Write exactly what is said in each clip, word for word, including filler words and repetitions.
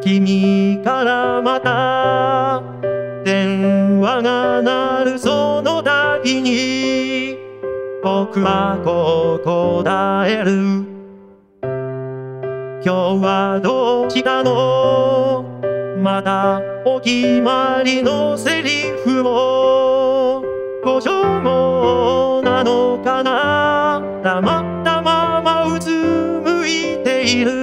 君からまた電話が鳴るその度に僕はこう答える。今日はどうしたの？またお決まりのセリフをご所望なのかな。黙ったままうつむいている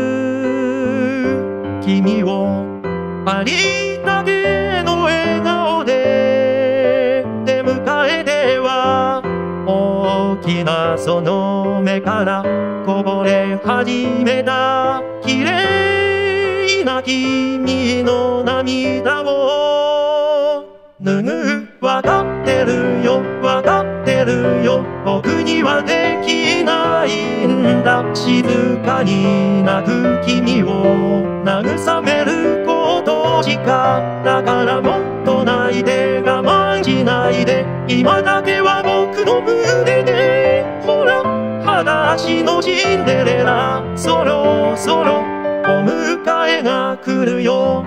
君をありったけの笑顔で出迎えては大きなその目からこぼれ始めた綺麗な君の涙をぬぐわかってるよわかってるよ僕にはできないんだ。静かに泣く君を慰めることしかだからもっと泣いて我慢しないで今だけは僕の胸でほら裸足のシンデレラそろそろお迎えが来るよ。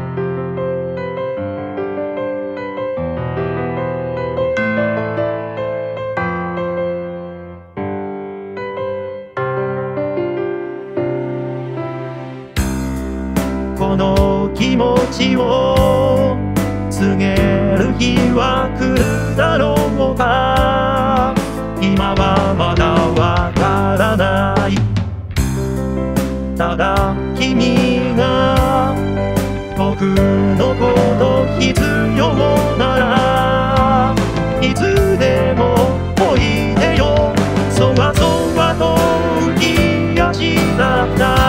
この気持ちを告げる日は来るだろうか。今はまだわからない。ただ君が僕のこと必要ならいつでもおいでよ。そわそわと浮き足だった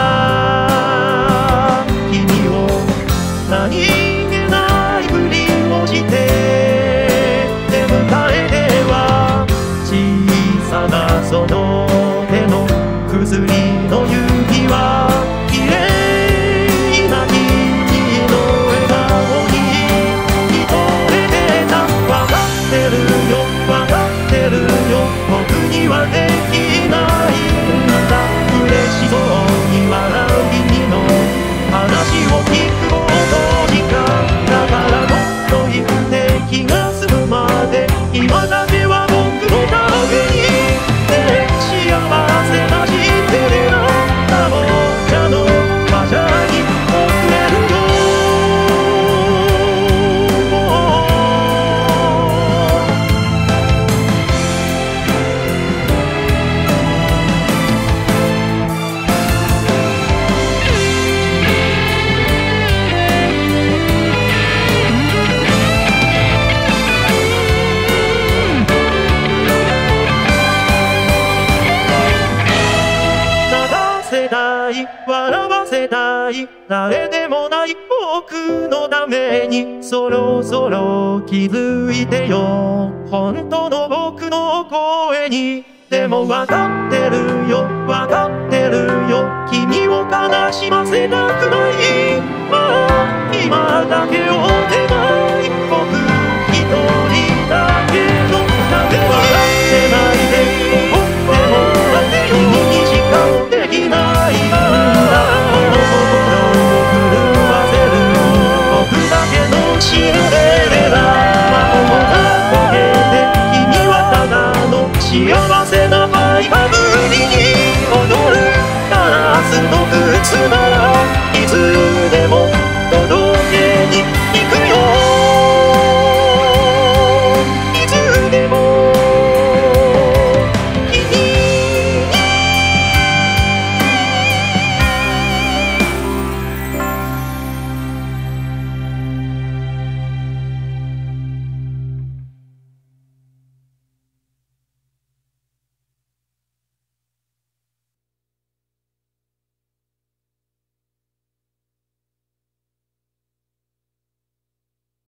何気ないふりをして出迎えては小さなその手の薬の指は綺麗な君の笑顔に見とれてた。わかってるよわかってるよ僕にはできないんだ。嬉しそうに笑う君の話を聞く気が済むまで今だけは僕のために、ね、幸せなシンデレラなもちゃの馬車に遅れるよ。笑わせたい誰でもない僕のためにそろそろ気づいてよ本当の僕の声に。でもわかってるよわかってるよ君を悲しませたくない。ああ今だけを手前僕一人だけのために笑ってないで怒っても君にしかできないんだ。シンデレラ魔法が溶けて君はただの幸せなハイバブリに踊るガラスの靴の